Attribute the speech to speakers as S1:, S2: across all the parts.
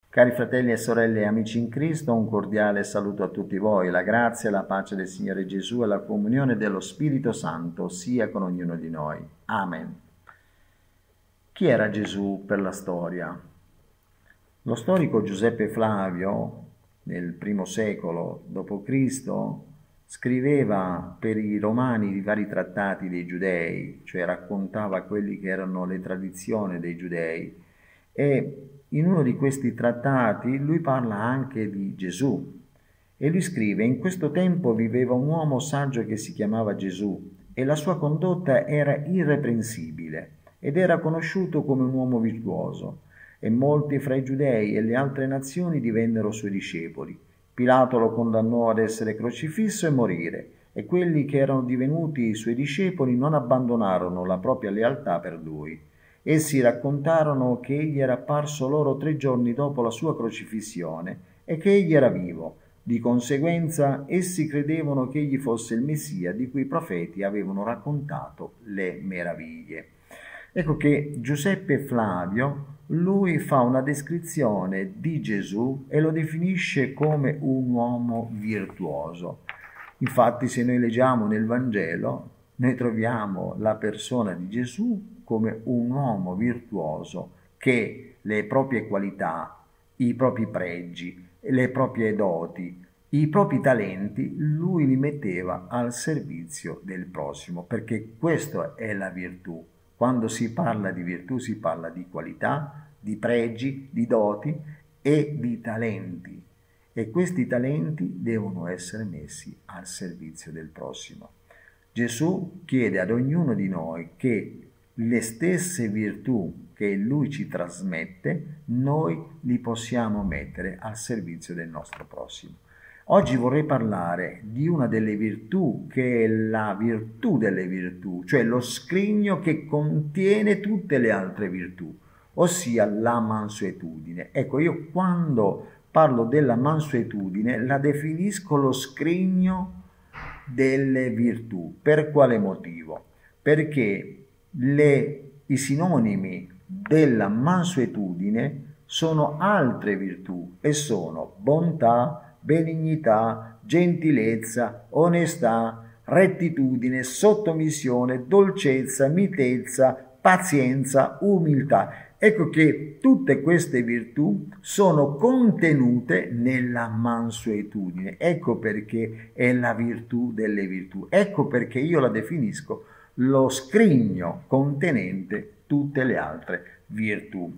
S1: Cari fratelli e sorelle e amici in Cristo, un cordiale saluto a tutti voi. La grazia e la pace del Signore Gesù e la comunione dello Spirito Santo sia con ognuno di noi. Amen. Chi era Gesù per la storia? Lo storico Giuseppe Flavio, nel I secolo d.C., scriveva per i romani i vari trattati dei giudei, cioè raccontava quelli che erano le tradizioni dei giudei, e in uno di questi trattati lui parla anche di Gesù e lui scrive: in questo tempo viveva un uomo saggio che si chiamava Gesù e la sua condotta era irreprensibile ed era conosciuto come un uomo virtuoso, e molti fra i giudei e le altre nazioni divennero suoi discepoli. Pilato lo condannò ad essere crocifisso e morire, e quelli che erano divenuti i suoi discepoli non abbandonarono la propria lealtà per lui. Essi raccontarono che egli era apparso loro 3 giorni dopo la sua crocifissione e che egli era vivo. Di conseguenza, essi credevano che egli fosse il Messia di cui i profeti avevano raccontato le meraviglie. Ecco che Giuseppe Flavio, lui fa una descrizione di Gesù e lo definisce come un uomo virtuoso. Infatti, se noi leggiamo nel Vangelo, noi troviamo la persona di Gesù come un uomo virtuoso che le proprie qualità, i propri pregi, le proprie doti, i propri talenti, lui li metteva al servizio del prossimo, perché questa è la virtù. Quando si parla di virtù si parla di qualità, di pregi, di doti e di talenti. E questi talenti devono essere messi al servizio del prossimo. Gesù chiede ad ognuno di noi che le stesse virtù che Lui ci trasmette, noi li possiamo mettere al servizio del nostro prossimo. Oggi vorrei parlare di una delle virtù che è la virtù delle virtù, cioè lo scrigno che contiene tutte le altre virtù, ossia la mansuetudine. Ecco, io quando parlo della mansuetudine la definisco lo scrigno delle virtù. Per quale motivo? Perché i sinonimi della mansuetudine sono altre virtù e sono bontà, benignità, gentilezza, onestà, rettitudine, sottomissione, dolcezza, mitezza, pazienza, umiltà. Ecco che tutte queste virtù sono contenute nella mansuetudine. Ecco perché è la virtù delle virtù. Ecco perché io la definisco lo scrigno contenente tutte le altre virtù.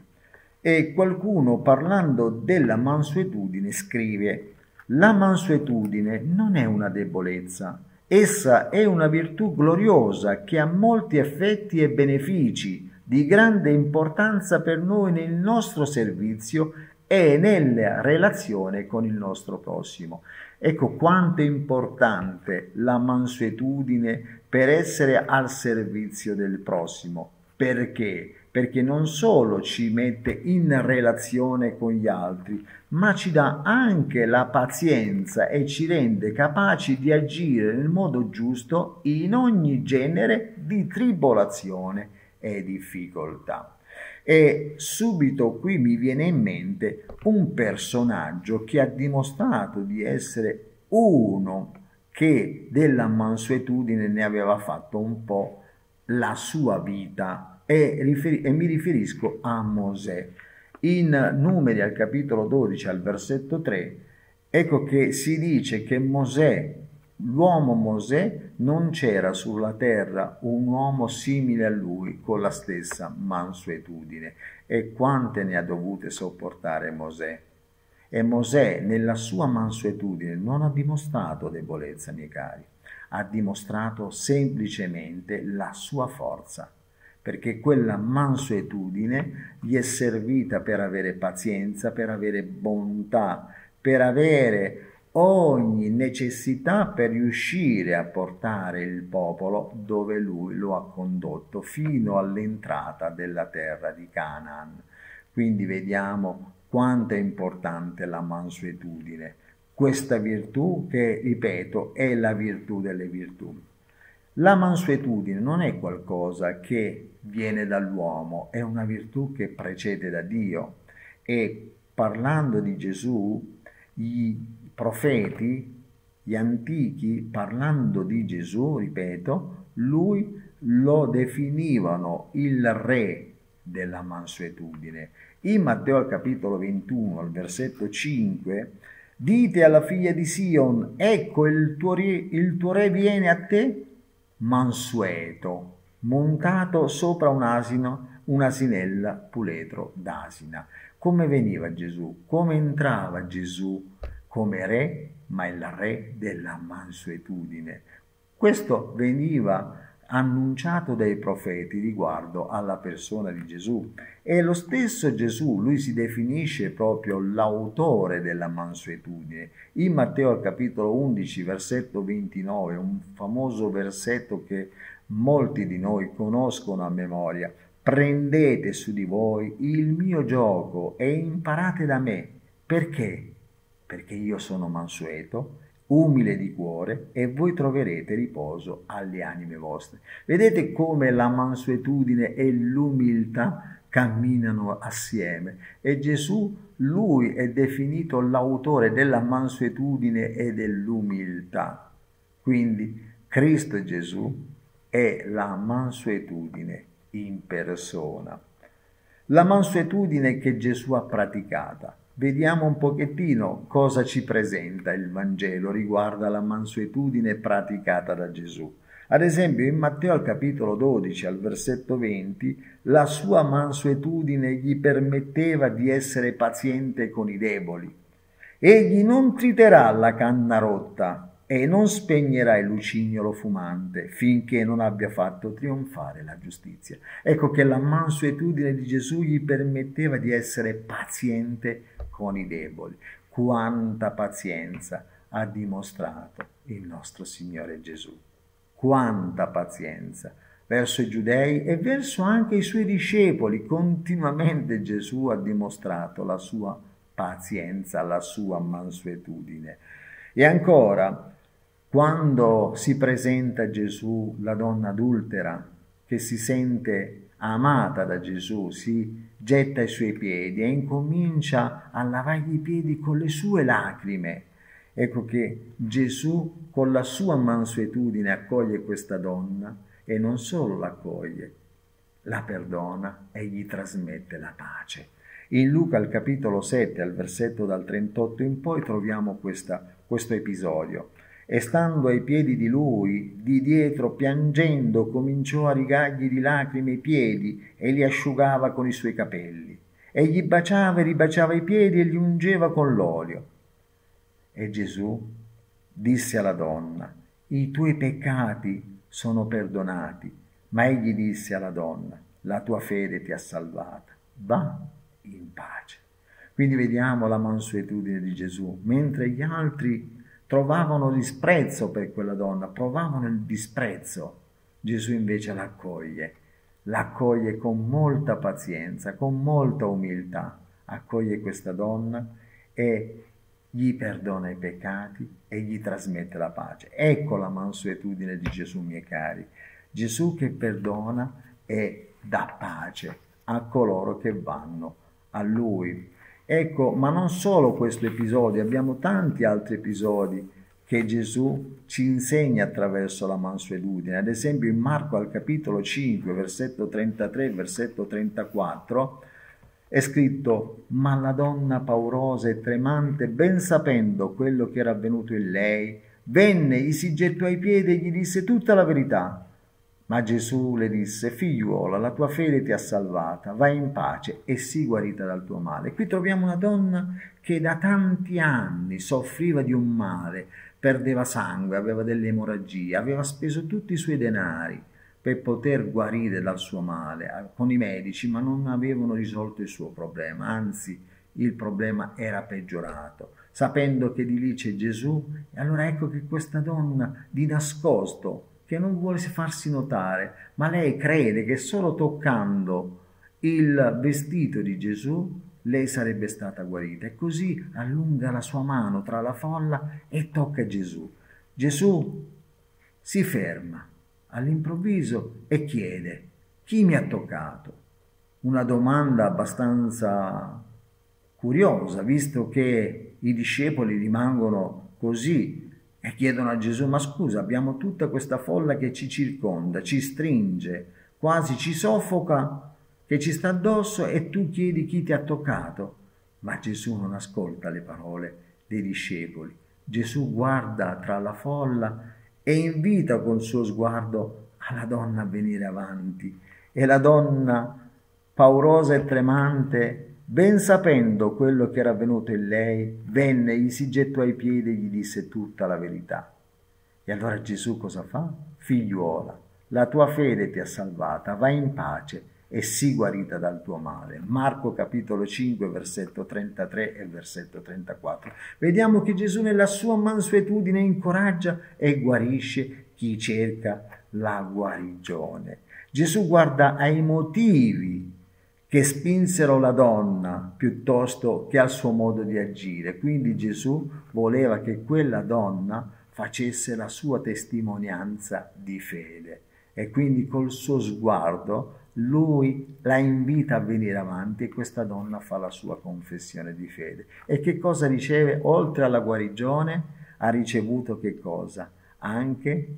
S1: E qualcuno, parlando della mansuetudine, scrive: la mansuetudine non è una debolezza, essa è una virtù gloriosa che ha molti effetti e benefici di grande importanza per noi nel nostro servizio e nella relazione con il nostro prossimo. Ecco quanto è importante la mansuetudine per essere al servizio del prossimo. Perché? Perché non solo ci mette in relazione con gli altri, ma ci dà anche la pazienza e ci rende capaci di agire nel modo giusto in ogni genere di tribolazione e difficoltà. E subito qui mi viene in mente un personaggio che ha dimostrato di essere uno che della mansuetudine ne aveva fatto un po' la sua vita, e mi riferisco a Mosè. In Numeri al capitolo 12 al versetto 3, ecco che si dice che Mosè, l'uomo Mosè, non c'era sulla terra un uomo simile a lui con la stessa mansuetudine. E quante ne ha dovute sopportare Mosè? E Mosè nella sua mansuetudine non ha dimostrato debolezza, miei cari, ha dimostrato semplicemente la sua forza, perché quella mansuetudine gli è servita per avere pazienza, per avere bontà, per avere ogni necessità per riuscire a portare il popolo dove lui lo ha condotto fino all'entrata della terra di Canaan. Quindi vediamo quanto è importante la mansuetudine, questa virtù che, ripeto, è la virtù delle virtù. La mansuetudine non è qualcosa che viene dall'uomo, è una virtù che precede da Dio, e parlando di Gesù, i profeti, gli antichi, parlando di Gesù, ripeto, lui lo definivano il re della mansuetudine. In Matteo al capitolo 21, al versetto 5, dite alla figlia di Sion, ecco il tuo re viene a te mansueto, montato sopra un asino, un'asinella puledro d'asina. Come veniva Gesù? Come entrava Gesù come re, ma il re della mansuetudine? Questo veniva annunciato dai profeti riguardo alla persona di Gesù. E lo stesso Gesù, lui si definisce proprio l'autore della mansuetudine. In Matteo al capitolo 11, versetto 29, un famoso versetto che molti di noi conoscono a memoria: prendete su di voi il mio giogo e imparate da me. Perché? Perché io sono mansueto, umile di cuore, e voi troverete riposo alle anime vostre. Vedete come la mansuetudine e l'umiltà camminano assieme, e Gesù, lui è definito l'autore della mansuetudine e dell'umiltà. Quindi Cristo Gesù è la mansuetudine in persona. La mansuetudine che Gesù ha praticata. Vediamo un pochettino cosa ci presenta il Vangelo riguardo alla mansuetudine praticata da Gesù. Ad esempio, in Matteo al capitolo 12, al versetto 20, la sua mansuetudine gli permetteva di essere paziente con i deboli. Egli non triterà la canna rotta e non spegnerà il lucignolo fumante finché non abbia fatto trionfare la giustizia. Ecco che la mansuetudine di Gesù gli permetteva di essere paziente con i deboli. Quanta pazienza ha dimostrato il nostro Signore Gesù. Quanta pazienza verso i giudei e verso anche i suoi discepoli. Continuamente Gesù ha dimostrato la sua pazienza, la sua mansuetudine. E ancora, quando si presenta a Gesù la donna adultera che si sente amata da Gesù, si getta ai suoi piedi e incomincia a lavargli i piedi con le sue lacrime. Ecco che Gesù con la sua mansuetudine accoglie questa donna e non solo l'accoglie, la perdona e gli trasmette la pace. In Luca al capitolo 7, al versetto dal 38 in poi, troviamo questo episodio. E stando ai piedi di lui, di dietro, piangendo, cominciò a rigargli di lacrime i piedi e li asciugava con i suoi capelli. E gli baciava e ribaciava i piedi e li ungeva con l'olio. E Gesù disse alla donna, i tuoi peccati sono perdonati. Ma egli disse alla donna, la tua fede ti ha salvata. Va in pace. Quindi vediamo la mansuetudine di Gesù, mentre gli altri trovavano disprezzo per quella donna, provavano il disprezzo, Gesù invece l'accoglie con molta pazienza, con molta umiltà, accoglie questa donna e gli perdona i peccati e gli trasmette la pace. Ecco la mansuetudine di Gesù, miei cari. Gesù che perdona e dà pace a coloro che vanno a Lui. Ecco, ma non solo questo episodio, abbiamo tanti altri episodi che Gesù ci insegna attraverso la mansuetudine. Ad esempio in Marco al capitolo 5, versetto 33, versetto 34, è scritto, ma la donna paurosa e tremante, ben sapendo quello che era avvenuto in lei, venne, gli si gettò ai piedi e gli disse tutta la verità. Ma Gesù le disse, figliuola, la tua fede ti ha salvata, vai in pace e sii guarita dal tuo male. Qui troviamo una donna che da tanti anni soffriva di un male, perdeva sangue, aveva delle emorragie, aveva speso tutti i suoi denari per poter guarire dal suo male con i medici, ma non avevano risolto il suo problema, anzi il problema era peggiorato. Sapendo che di lì c'è Gesù, e allora ecco che questa donna di nascosto, che non vuole farsi notare, ma lei crede che solo toccando il vestito di Gesù lei sarebbe stata guarita, e così allunga la sua mano tra la folla e tocca Gesù. Gesù si ferma all'improvviso e chiede, chi mi ha toccato? Una domanda abbastanza curiosa, visto che i discepoli rimangono così e chiedono a Gesù: ma scusa, abbiamo tutta questa folla che ci circonda, ci stringe, quasi ci soffoca, che ci sta addosso, e tu chiedi chi ti ha toccato. Ma Gesù non ascolta le parole dei discepoli. Gesù guarda tra la folla e invita col suo sguardo alla donna a venire avanti. E la donna, paurosa e tremante, ben sapendo quello che era avvenuto in lei, venne, gli si gettò ai piedi e gli disse tutta la verità. E allora Gesù cosa fa? Figliuola, la tua fede ti ha salvata, vai in pace e sii guarita dal tuo male. Marco capitolo 5, versetto 33 e versetto 34. Vediamo che Gesù nella sua mansuetudine incoraggia e guarisce chi cerca la guarigione. Gesù guarda ai motivi che spinsero la donna piuttosto che al suo modo di agire. Quindi Gesù voleva che quella donna facesse la sua testimonianza di fede e quindi col suo sguardo lui la invita a venire avanti e questa donna fa la sua confessione di fede. E che cosa riceve? Oltre alla guarigione ha ricevuto che cosa? Anche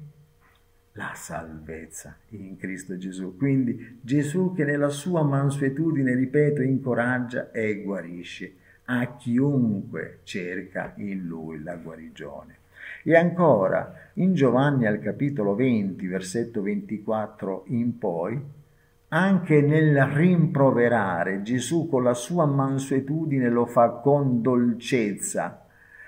S1: la salvezza in Cristo Gesù. Quindi Gesù che nella sua mansuetudine, ripeto, incoraggia e guarisce a chiunque cerca in lui la guarigione. E ancora in Giovanni al capitolo 20, versetto 24 in poi, anche nel rimproverare Gesù con la sua mansuetudine lo fa con dolcezza.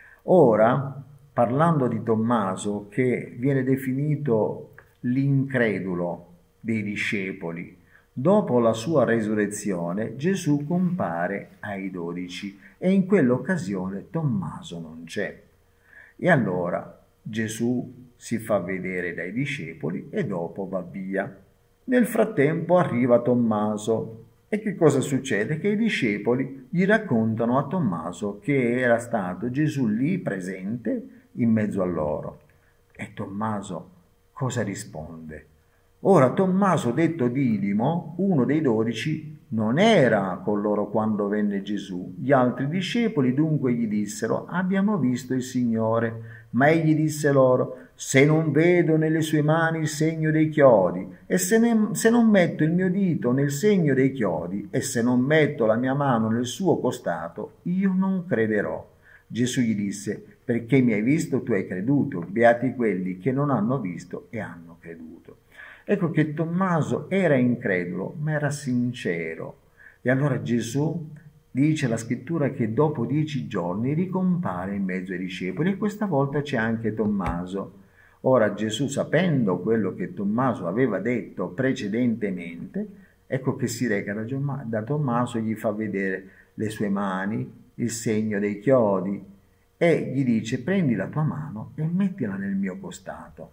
S1: Ora, parlando di Tommaso, che viene definito l'incredulo dei discepoli, dopo la sua resurrezione Gesù compare ai 12 e in quell'occasione Tommaso non c'è. E allora Gesù si fa vedere dai discepoli e dopo va via. Nel frattempo arriva Tommaso e che cosa succede? Che i discepoli gli raccontano a Tommaso che era stato Gesù lì presente in mezzo a loro. E Tommaso cosa risponde? Ora Tommaso, detto Didimo, uno dei 12, non era con loro quando venne Gesù. Gli altri discepoli dunque gli dissero: abbiamo visto il Signore. Ma egli disse loro: se non vedo nelle sue mani il segno dei chiodi, e se non metto il mio dito nel segno dei chiodi, e se non metto la mia mano nel suo costato, io non crederò. Gesù gli disse: perché mi hai visto, tu hai creduto. Beati quelli che non hanno visto e hanno creduto. Ecco che Tommaso era incredulo, ma era sincero. E allora Gesù dice la scrittura che dopo 10 giorni ricompare in mezzo ai discepoli e questa volta c'è anche Tommaso. Ora Gesù, sapendo quello che Tommaso aveva detto precedentemente, ecco che si reca da Tommaso e gli fa vedere le sue mani, il segno dei chiodi e gli dice: prendi la tua mano e mettila nel mio costato.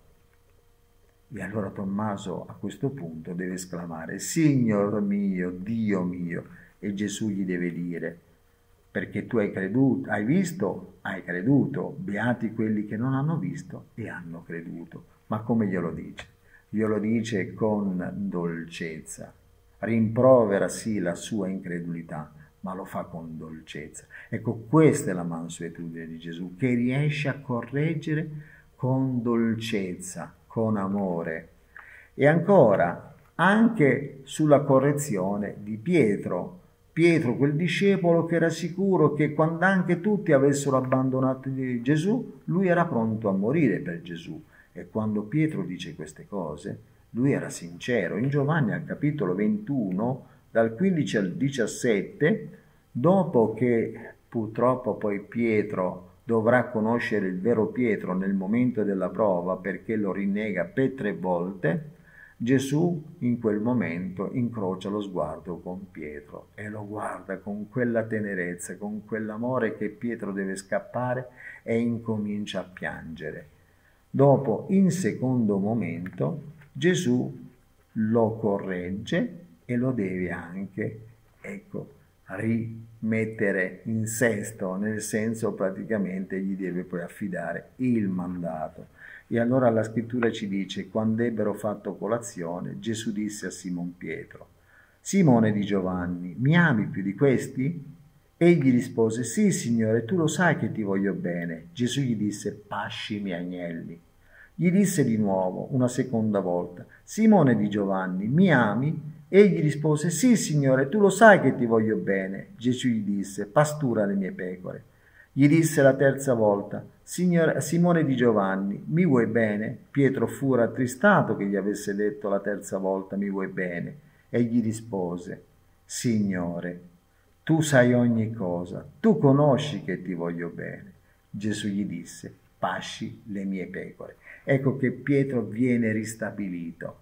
S1: E allora Tommaso a questo punto deve esclamare: Signor mio, Dio mio. E Gesù gli deve dire: perché tu hai creduto, hai visto, hai creduto, beati quelli che non hanno visto e hanno creduto. Ma come glielo dice? Glielo dice con dolcezza. Rimprovera sì la sua incredulità, ma lo fa con dolcezza. Ecco, questa è la mansuetudine di Gesù, che riesce a correggere con dolcezza, con amore. E ancora, anche sulla correzione di Pietro, quel discepolo che era sicuro che quando anche tutti avessero abbandonato Gesù, lui era pronto a morire per Gesù. E quando Pietro dice queste cose, lui era sincero. In Giovanni al capitolo 21, dal 15 al 17, dopo che purtroppo poi Pietro dovrà conoscere il vero Pietro nel momento della prova perché lo rinnega per 3 volte, Gesù in quel momento incrocia lo sguardo con Pietro e lo guarda con quella tenerezza, con quell'amore che Pietro deve scappare e incomincia a piangere. Dopo, in secondo momento, Gesù lo corregge e lo deve anche, rimettere in sesto, nel senso praticamente gli deve poi affidare il mandato. E allora la scrittura ci dice: quando ebbero fatto colazione, Gesù disse a Simon Pietro: Simone di Giovanni, mi ami più di questi? Egli rispose: sì, Signore, tu lo sai che ti voglio bene. Gesù gli disse: pasci i miei agnelli. Gli disse di nuovo, una seconda volta: Simone di Giovanni, mi ami? Egli rispose: sì, Signore, tu lo sai che ti voglio bene. Gesù gli disse: pastura le mie pecore. Gli disse la terza volta: Simone di Giovanni, mi vuoi bene? Pietro fu rattristato che gli avesse detto la terza volta: mi vuoi bene? Egli rispose: Signore, tu sai ogni cosa, tu conosci che ti voglio bene. Gesù gli disse: pasci le mie pecore. Ecco che Pietro viene ristabilito.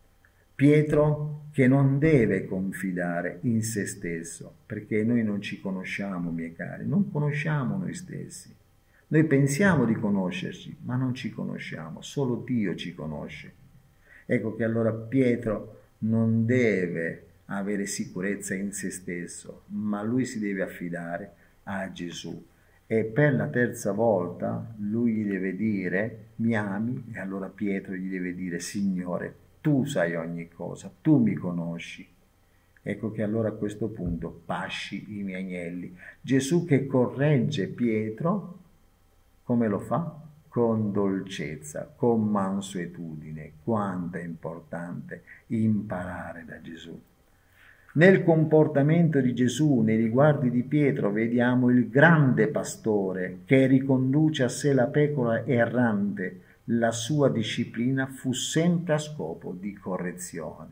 S1: Pietro che non deve confidare in se stesso, perché noi non ci conosciamo, miei cari, non conosciamo noi stessi. Noi pensiamo di conoscerci, ma non ci conosciamo, solo Dio ci conosce. Ecco che allora Pietro non deve avere sicurezza in se stesso, ma lui si deve affidare a Gesù. E per la terza volta lui gli deve dire: mi ami? E allora Pietro gli deve dire: Signore, tu sai ogni cosa, tu mi conosci. Ecco che allora a questo punto pasci i miei agnelli. Gesù che corregge Pietro, come lo fa? Con dolcezza, con mansuetudine. Quanto è importante imparare da Gesù. Nel comportamento di Gesù, nei riguardi di Pietro, vediamo il grande pastore che riconduce a sé la pecora errante. La sua disciplina fu sempre a scopo di correzione.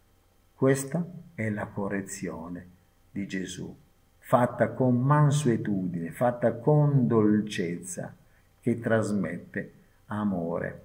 S1: Questa è la correzione di Gesù, fatta con mansuetudine, fatta con dolcezza, che trasmette amore.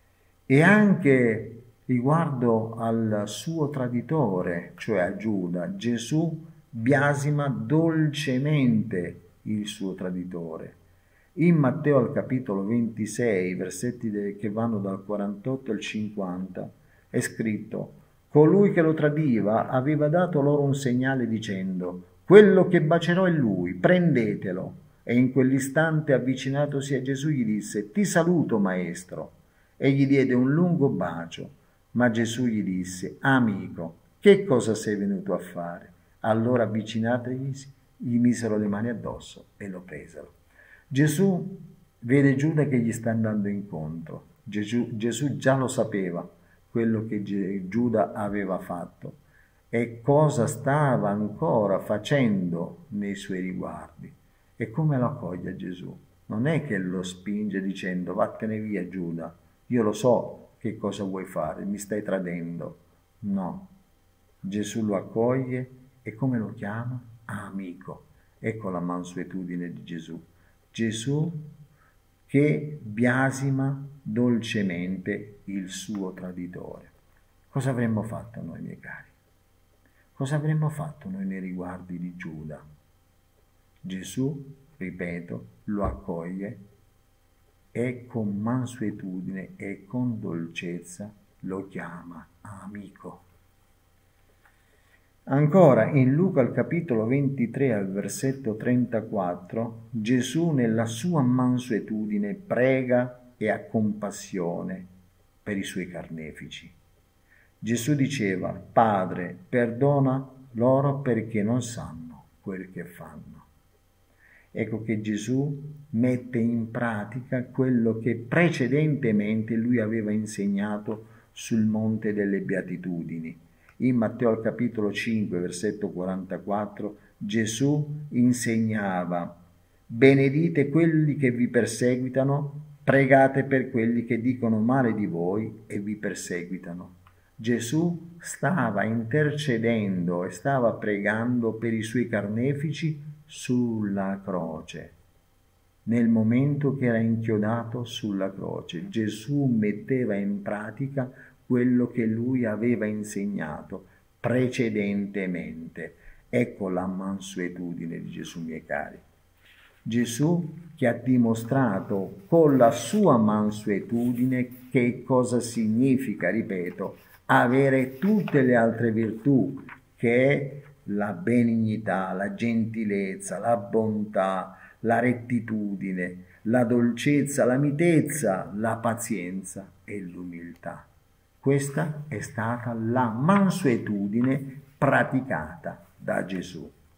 S1: E anche riguardo al suo traditore, cioè a Giuda, Gesù biasima dolcemente il suo traditore. In Matteo al capitolo 26, versetti che vanno dal 48 al 50, è scritto: colui che lo tradiva aveva dato loro un segnale dicendo: quello che bacerò è lui, prendetelo. E in quell'istante, avvicinatosi a Gesù, gli disse: ti saluto, maestro. E gli diede un lungo bacio. Ma Gesù gli disse: amico, che cosa sei venuto a fare? Allora, avvicinategli, gli misero le mani addosso e lo presero. Gesù vede Giuda che gli sta andando incontro. Gesù già lo sapeva quello che Giuda aveva fatto e cosa stava ancora facendo nei suoi riguardi. E come lo accoglie Gesù? Non è che lo spinge dicendo: vattene via Giuda, io lo so che cosa vuoi fare, mi stai tradendo. No, Gesù lo accoglie e come lo chiama? Amico. Ecco la mansuetudine di Gesù. Gesù che biasima dolcemente il suo traditore. Cosa avremmo fatto noi, miei cari? Cosa avremmo fatto noi nei riguardi di Giuda? Gesù, ripeto, lo accoglie e con mansuetudine e con dolcezza lo chiama amico. Ancora in Luca al capitolo 23 al versetto 34, Gesù nella sua mansuetudine prega e ha compassione per i suoi carnefici. Gesù diceva: Padre, perdona loro perché non sanno quel che fanno. Ecco che Gesù mette in pratica quello che precedentemente lui aveva insegnato sul Monte delle Beatitudini. In Matteo al capitolo 5, versetto 44, Gesù insegnava: benedite quelli che vi perseguitano, pregate per quelli che dicono male di voi e vi perseguitano. Gesù stava intercedendo e stava pregando per i suoi carnefici sulla croce. Nel momento che era inchiodato sulla croce, Gesù metteva in pratica quello che lui aveva insegnato precedentemente. Ecco la mansuetudine di Gesù, miei cari. Gesù che ha dimostrato con la sua mansuetudine che cosa significa, ripeto, avere tutte le altre virtù, che è la benignità, la gentilezza, la bontà, la rettitudine, la dolcezza, la mitezza, la pazienza e l'umiltà. Questa è stata la mansuetudine praticata da Gesù.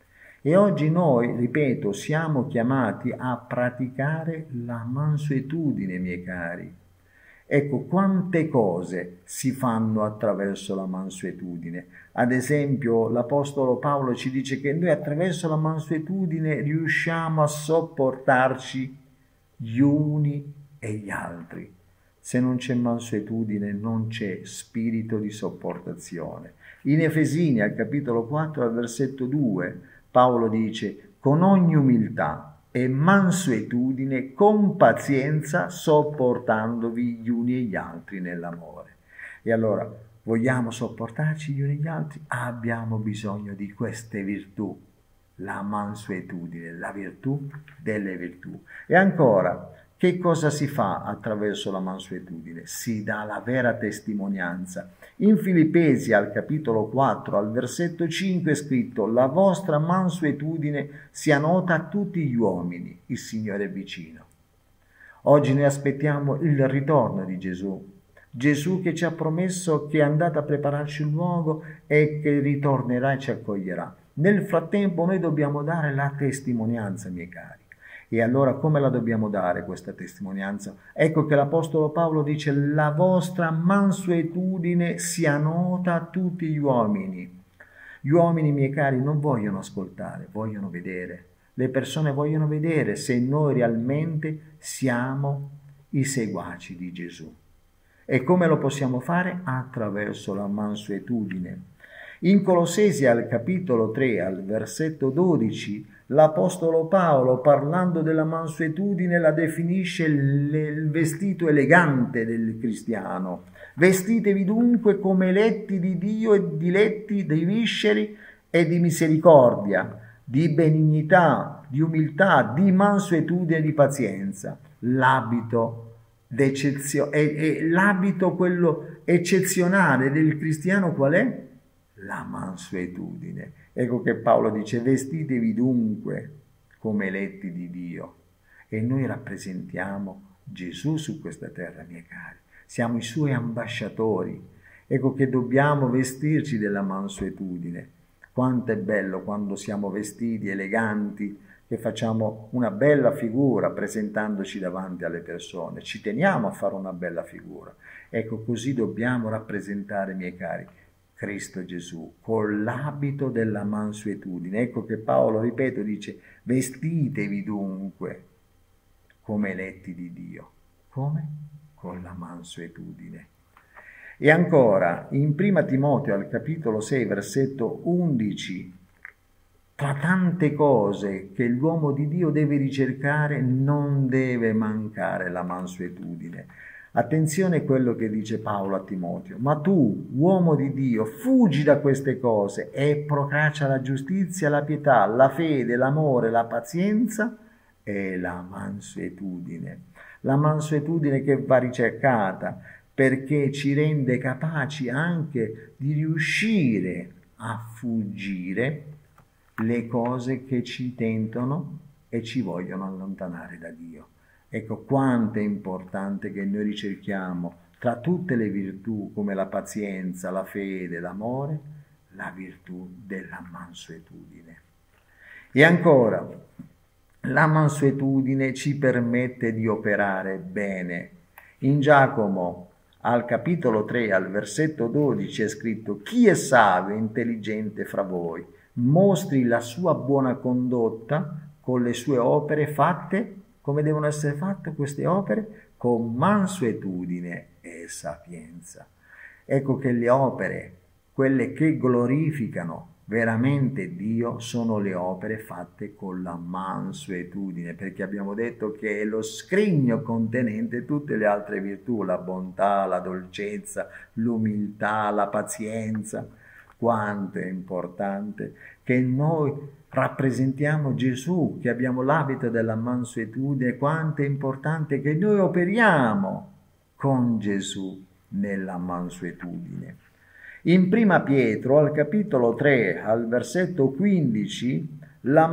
S1: E oggi noi, ripeto, siamo chiamati a praticare la mansuetudine, miei cari. Ecco, quante cose si fanno attraverso la mansuetudine. Ad esempio, l'Apostolo Paolo ci dice che noi attraverso la mansuetudine riusciamo a sopportarci gli uni e gli altri. Se non c'è mansuetudine non c'è spirito di sopportazione. In Efesini, al capitolo 4, al versetto 2, Paolo dice: con ogni umiltà e mansuetudine, con pazienza, sopportandovi gli uni e gli altri nell'amore. E allora, vogliamo sopportarci gli uni e gli altri? Abbiamo bisogno di queste virtù, la mansuetudine, la virtù delle virtù. E ancora, che cosa si fa attraverso la mansuetudine? Si dà la vera testimonianza. In Filippesi, al capitolo 4, al versetto 5 è scritto: la vostra mansuetudine sia nota a tutti gli uomini, il Signore è vicino. Oggi noi aspettiamo il ritorno di Gesù. Gesù che ci ha promesso che è andato a prepararci un luogo e che ritornerà e ci accoglierà. Nel frattempo noi dobbiamo dare la testimonianza, miei cari. E allora come la dobbiamo dare questa testimonianza? Ecco che l'Apostolo Paolo dice: la vostra mansuetudine sia nota a tutti gli uomini. Gli uomini, miei cari, non vogliono ascoltare, vogliono vedere. Le persone vogliono vedere se noi realmente siamo i seguaci di Gesù. E come lo possiamo fare? Attraverso la mansuetudine. In Colossesi, al capitolo 3, al versetto 12, l'Apostolo Paolo, parlando della mansuetudine, la definisce il vestito elegante del cristiano. Vestitevi dunque come eletti di Dio e diletti dei visceri e di misericordia, di benignità, di umiltà, di mansuetudine e di pazienza. L'abito l'abito quello eccezionale del cristiano qual è? La mansuetudine. Ecco che Paolo dice: vestitevi dunque come eletti di Dio. E noi rappresentiamo Gesù su questa terra, miei cari. Siamo i suoi ambasciatori. Ecco che dobbiamo vestirci della mansuetudine. Quanto è bello quando siamo vestiti eleganti, che facciamo una bella figura presentandoci davanti alle persone. Ci teniamo a fare una bella figura. Ecco, così dobbiamo rappresentare, miei cari, Cristo Gesù, con l'abito della mansuetudine. Ecco che Paolo, ripeto, dice: vestitevi dunque come eletti di Dio. Come? Con la mansuetudine. E ancora, in Prima Timoteo, al capitolo 6, versetto 11, tra tante cose che l'uomo di Dio deve ricercare, non deve mancare la mansuetudine. Attenzione a quello che dice Paolo a Timoteo: ma tu, uomo di Dio, fuggi da queste cose e procaccia la giustizia, la pietà, la fede, l'amore, la pazienza e la mansuetudine. La mansuetudine che va ricercata perché ci rende capaci anche di riuscire a fuggire le cose che ci tentano e ci vogliono allontanare da Dio. Ecco quanto è importante che noi ricerchiamo tra tutte le virtù come la pazienza, la fede, l'amore, la virtù della mansuetudine. E ancora, la mansuetudine ci permette di operare bene. In Giacomo, al capitolo 3, al versetto 12 è scritto: chi è savio e intelligente fra voi? Mostri la sua buona condotta con le sue opere fatte. Come devono essere fatte queste opere? Con mansuetudine e sapienza. Ecco che le opere, quelle che glorificano veramente Dio, sono le opere fatte con la mansuetudine, perché abbiamo detto che è lo scrigno contenente tutte le altre virtù: la bontà, la dolcezza, l'umiltà, la pazienza. Quanto è importante che noi rappresentiamo Gesù, che abbiamo l'abito della mansuetudine. Quanto è importante che noi operiamo con Gesù nella mansuetudine. In Prima Pietro, al capitolo 3, al versetto 15, la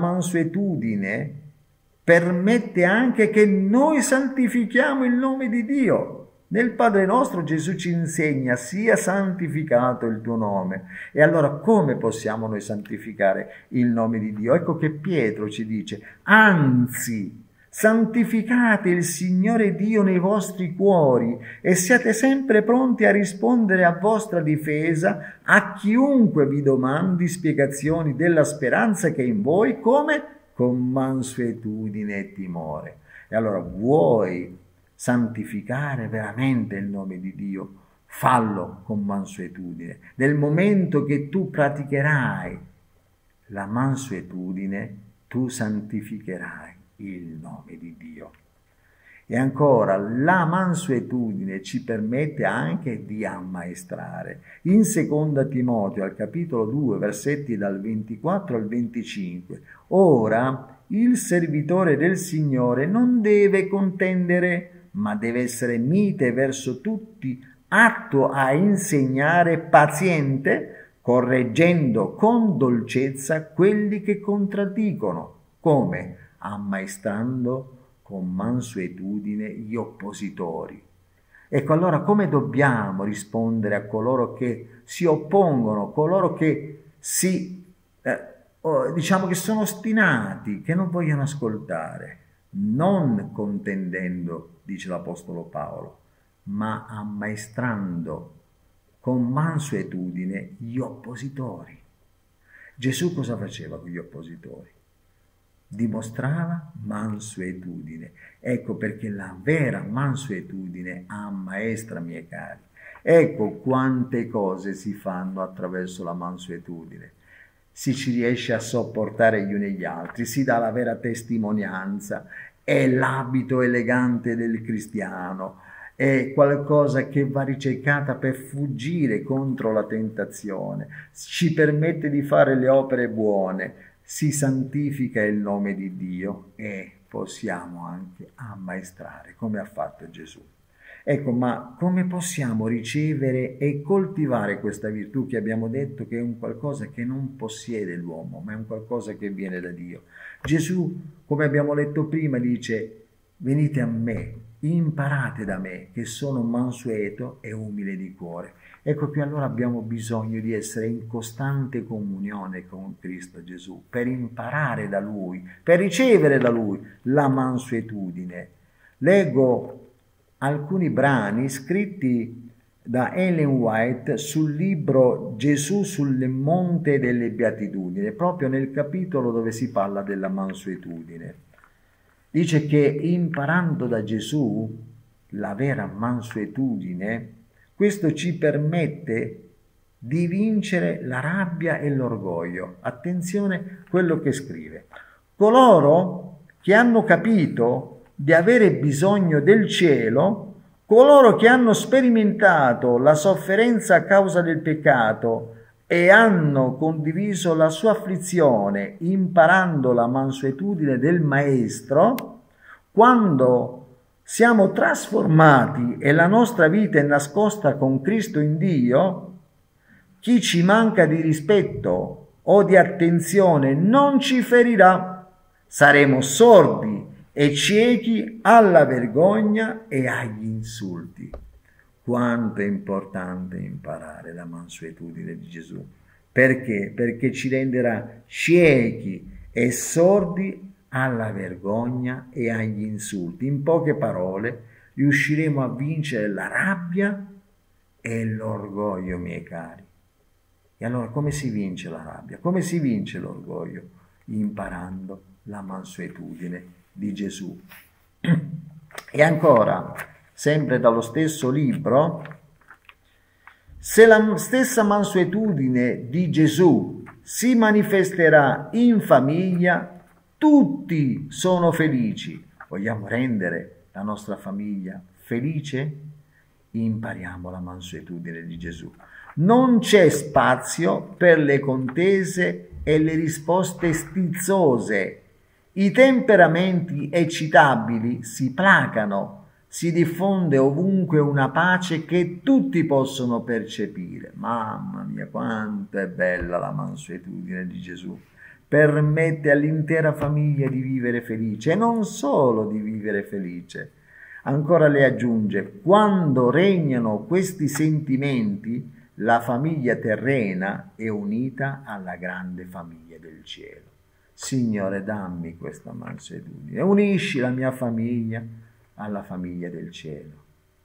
S1: mansuetudine permette anche che noi santifichiamo il nome di Dio. Nel Padre nostro Gesù ci insegna: sia santificato il tuo nome. E allora come possiamo noi santificare il nome di Dio? Ecco che Pietro ci dice: anzi, santificate il Signore Dio nei vostri cuori e siate sempre pronti a rispondere a vostra difesa a chiunque vi domandi spiegazioni della speranza che è in voi, come? Con mansuetudine e timore. E allora vuoi santificare veramente il nome di Dio? Fallo con mansuetudine. Nel momento che tu praticherai la mansuetudine, tu santificherai il nome di Dio. E ancora, la mansuetudine ci permette anche di ammaestrare. In seconda Timoteo, al capitolo 2, versetti dal 24 al 25, ora il servitore del Signore non deve contendere, ma deve essere mite verso tutti, atto a insegnare, paziente, correggendo con dolcezza quelli che contraddicono. Come? Ammaestrando con mansuetudine gli oppositori. Ecco, allora come dobbiamo rispondere a coloro che si oppongono, coloro che diciamo che sono ostinati, che non vogliono ascoltare? Non contendendo, dice l'Apostolo Paolo, ma ammaestrando con mansuetudine gli oppositori. Gesù cosa faceva con gli oppositori? Dimostrava mansuetudine. Ecco perché la vera mansuetudine ammaestra, miei cari. Ecco quante cose si fanno attraverso la mansuetudine. Si ci riesce a sopportare gli uni gli altri, si dà la vera testimonianza, è l'abito elegante del cristiano, è qualcosa che va ricercata per fuggire contro la tentazione, ci permette di fare le opere buone, si santifica il nome di Dio e possiamo anche ammaestrare come ha fatto Gesù. Ecco, ma come possiamo ricevere e coltivare questa virtù che abbiamo detto che è un qualcosa che non possiede l'uomo, ma è un qualcosa che viene da Dio? Gesù, come abbiamo letto prima, dice: venite a me, imparate da me, che sono mansueto e umile di cuore. Ecco che allora abbiamo bisogno di essere in costante comunione con Cristo Gesù, per imparare da Lui, per ricevere da Lui la mansuetudine. Leggo alcuni brani scritti da Ellen White sul libro Gesù sul Monte delle Beatitudini, proprio nel capitolo dove si parla della mansuetudine. Dice che imparando da Gesù la vera mansuetudine, questo ci permette di vincere la rabbia e l'orgoglio. Attenzione a quello che scrive. Coloro che hanno capito di avere bisogno del cielo, coloro che hanno sperimentato la sofferenza a causa del peccato e hanno condiviso la sua afflizione imparando la mansuetudine del Maestro, quando siamo trasformati e la nostra vita è nascosta con Cristo in Dio, chi ci manca di rispetto o di attenzione non ci ferirà. Saremo sordi e ciechi alla vergogna e agli insulti. Quanto è importante imparare la mansuetudine di Gesù. Perché? Perché ci renderà ciechi e sordi alla vergogna e agli insulti. In poche parole, riusciremo a vincere la rabbia e l'orgoglio, miei cari. E allora come si vince la rabbia? Come si vince l'orgoglio? Imparando la mansuetudine di Gesù. E ancora, sempre dallo stesso libro, se la stessa mansuetudine di Gesù si manifesterà in famiglia, tutti sono felici. Vogliamo rendere la nostra famiglia felice? Impariamo la mansuetudine di Gesù. Non c'è spazio per le contese e le risposte stizzose. I temperamenti eccitabili si placano, si diffonde ovunque una pace che tutti possono percepire. Mamma mia, quanto è bella la mansuetudine di Gesù! Permette all'intera famiglia di vivere felice, e non solo di vivere felice, Ancora le aggiunge: quando regnano questi sentimenti, la famiglia terrena è unita alla grande famiglia del cielo. Signore, dammi questa mansuetudine, unisci la mia famiglia alla famiglia del cielo.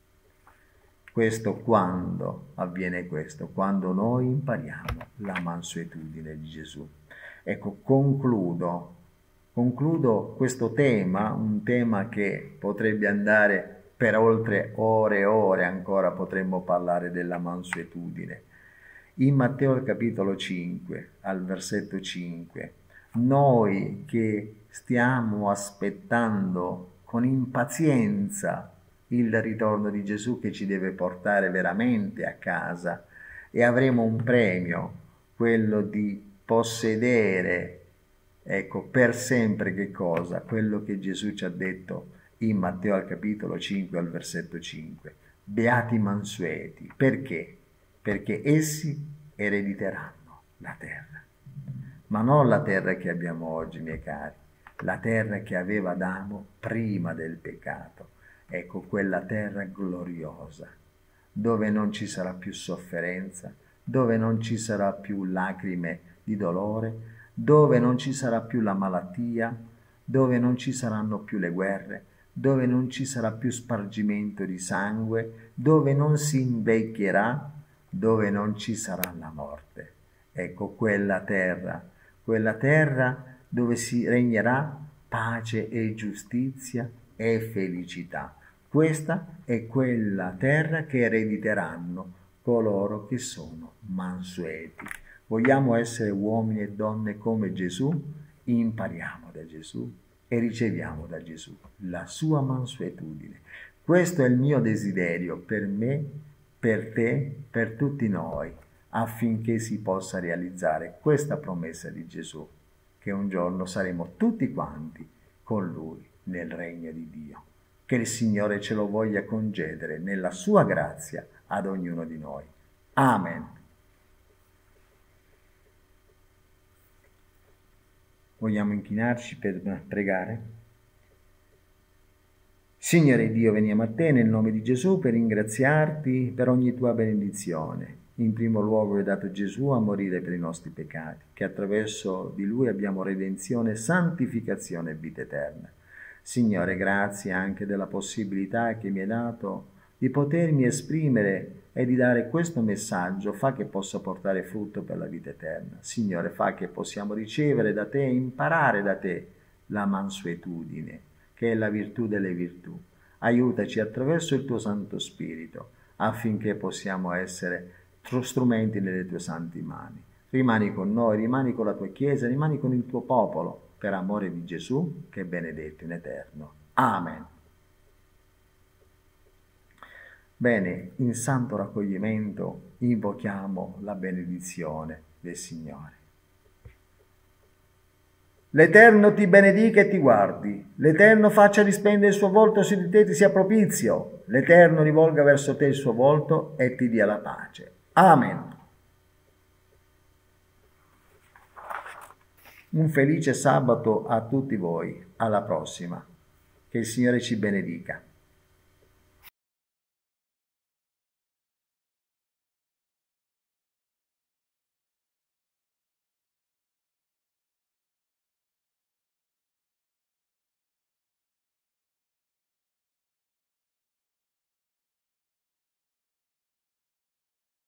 S1: Questo quando avviene questo? Quando noi impariamo la mansuetudine di Gesù. Ecco, concludo questo tema, un tema che potrebbe andare per oltre ore e ore, ancora potremmo parlare della mansuetudine. In Matteo capitolo 5, al versetto 5, noi che stiamo aspettando con impazienza il ritorno di Gesù che ci deve portare veramente a casa e avremo un premio, quello di possedere, ecco, per sempre che cosa? Quello che Gesù ci ha detto in Matteo al capitolo 5 al versetto 5. Beati i mansueti. Perché? Perché essi erediteranno la terra. Ma non la terra che abbiamo oggi, miei cari, la terra che aveva Adamo prima del peccato. Ecco, quella terra gloriosa, dove non ci sarà più sofferenza, dove non ci sarà più lacrime di dolore, dove non ci sarà più la malattia, dove non ci saranno più le guerre, dove non ci sarà più spargimento di sangue, dove non si invecchierà, dove non ci sarà la morte. Ecco, quella terra dove si regnerà pace e giustizia e felicità. Questa è quella terra che erediteranno coloro che sono mansueti. Vogliamo essere uomini e donne come Gesù? Impariamo da Gesù e riceviamo da Gesù la sua mansuetudine. Questo è il mio desiderio per me, per te, per tutti noi, affinché si possa realizzare questa promessa di Gesù, che un giorno saremo tutti quanti con Lui nel regno di Dio. Che il Signore ce lo voglia concedere nella sua grazia ad ognuno di noi. Amen. Vogliamo inchinarci per pregare? Signore Dio, veniamo a te nel nome di Gesù per ringraziarti per ogni tua benedizione. In primo luogo hai dato Gesù a morire per i nostri peccati, che attraverso di Lui abbiamo redenzione, santificazione e vita eterna. Signore, grazie anche della possibilità che mi hai dato di potermi esprimere e di dare questo messaggio. Fa che possa portare frutto per la vita eterna. Signore, fa che possiamo ricevere da te, imparare da te la mansuetudine, che è la virtù delle virtù. Aiutaci attraverso il tuo Santo Spirito affinché possiamo essere strumenti nelle tue santi mani. Rimani con noi, rimani con la tua Chiesa, rimani con il tuo popolo, per amore di Gesù, che è benedetto in eterno. Amen. Bene, in santo raccoglimento invochiamo la benedizione del Signore. L'Eterno ti benedica e ti guardi, l'Eterno faccia risplendere il suo volto su di te e ti sia propizio, l'Eterno rivolga verso te il suo volto e ti dia la pace. Amen. Un felice sabato a tutti voi, alla prossima. Che il Signore ci benedica.